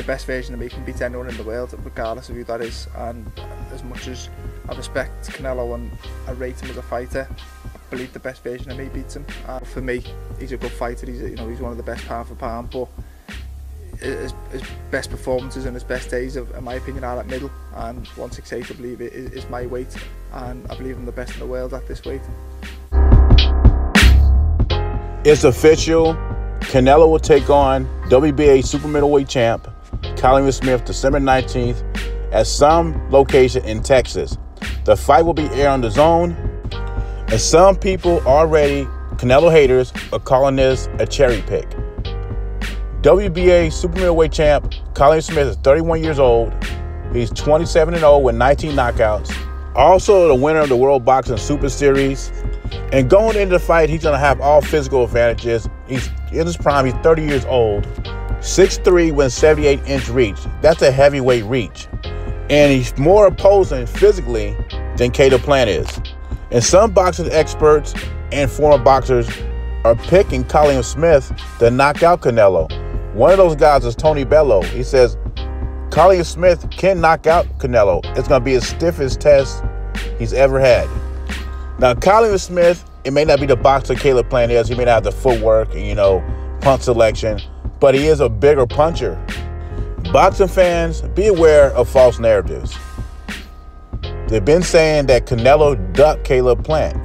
best version of me can beat anyone in the world, regardless of who that is. And as much as I respect Canelo and I rate him as a fighter, I believe the best version of me beats him. And for me, he's a good fighter. He's he's one of the best pound for pound, but his best performances and his best days, in my opinion, are at middle. And 168, I believe, is my weight, and I believe I'm the best in the world at this weight. It's official. Canelo will take on WBA super middleweight champ CallumSmith December 19th at some location in Texas. The fight will be aired on the Zone, and some people already, Canelo haters, are calling this a cherry pick. WBA super middleweight champ CallumSmith is 31 years old. He's 27-0 with 19 knockouts. Also the winner of the World Boxing Super Series. And going into the fight, he's going to have all physical advantages. He's in his prime. He's 30 years old. 6'3" with 78-inch reach. That's a heavyweight reach. And he's more opposing physically than Caleb Plant is. And some boxing experts and former boxers are picking CallumSmith to knock out Canelo. One of those guys is Tony Bello. He says CallumSmith can knock out Canelo. It's going to be his stiffest test he's ever had. Now, CallumSmith, it may not be the boxer Caleb Plant is. He may not have the footwork and, punch selection, but he is a bigger puncher. Boxing fans, be aware of false narratives. They've been saying that Canelo ducked Caleb Plant.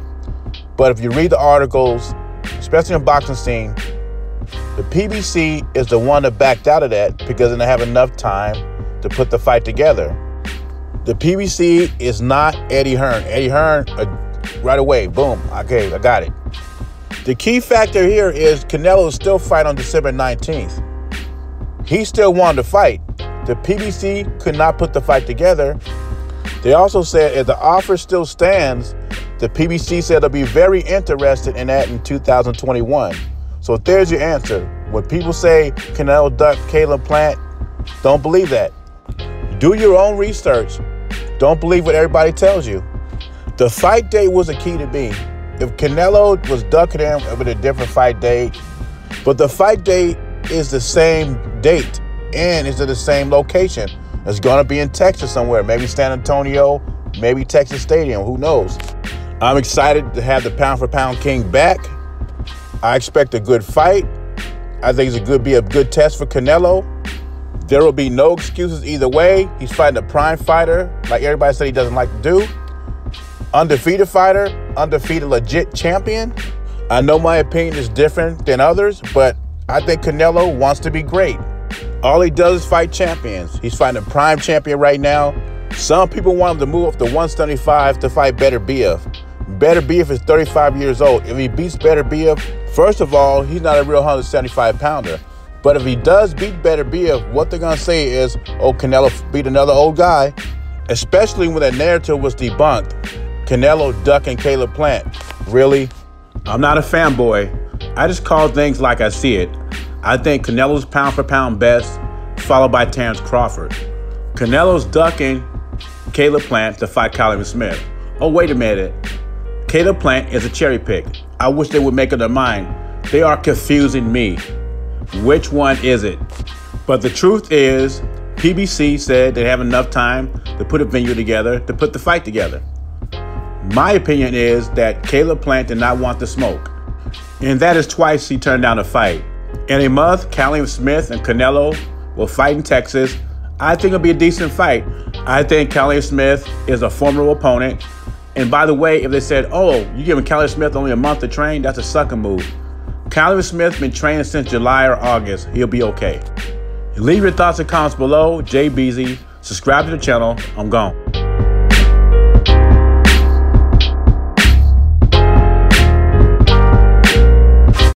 But if you read the articles, especially in the boxing scene, the PBC is the one that backed out of that because they didn't have enough time to put the fight together. The PBC is not Eddie Hearn. Eddie Hearn, right away, boom, okay, I got it. The key factor here is Canelo is still fighting on December 19th. He still wanted to fight. The PBC could not put the fight together. They also said if the offer still stands, the PBC said they'll be very interested in that in 2021. So there's your answer. When people say Canelo ducked Caleb Plant, don't believe that. Do your own research. Don't believe what everybody tells you. The fight date was a key to me. If Canelo was ducking him, it would be a different fight date. But the fight date is the same date and it's at the same location. It's going to be in Texas somewhere. Maybe San Antonio, maybe Texas Stadium. Who knows? I'm excited to have the pound for pound king back. I expect a good fight. I think it's be a good test for Canelo. There will be no excuses either way. He's fighting a prime fighter, like everybody said he doesn't like to do. Undefeated fighter, undefeated legit champion. I know my opinion is different than others, but I think Canelo wants to be great. All he does is fight champions. He's fighting a prime champion right now. Some people want him to move up to 175 to fight Better BF. Better BF is 35 years old. If he beats Better BF, first of all, he's not a real 175-pounder. But if he does beat Better BF, what they're going to say is, oh, Canelo beat another old guy, especially when that narrative was debunked. Canelo ducking Caleb Plant. Really? I'm not a fanboy. I just call things like I see it. I think Canelo's pound for pound best, followed by Terrence Crawford. Canelo's ducking Caleb Plant to fight CallumSmith. Oh, wait a minute. Caleb Plant is a cherry pick. I wish they would make up their mind. They are confusing me. Which one is it? But the truth is, PBC said they have enough time to put a venue together, to put the fight together. My opinion is that Caleb Plant did not want the smoke. And that is twice he turned down a fight. In a month, CallumSmith and Canelo will fight in Texas. I think it'll be a decent fight. I think CallumSmith is a formidable opponent. And by the way, if they said, oh, you're giving CallumSmith only a month to train, that's a sucker move. CallumSmith's been training since July or August. He'll be okay. Leave your thoughts and comments below. Jay Beasy. Subscribe to the channel. I'm gone.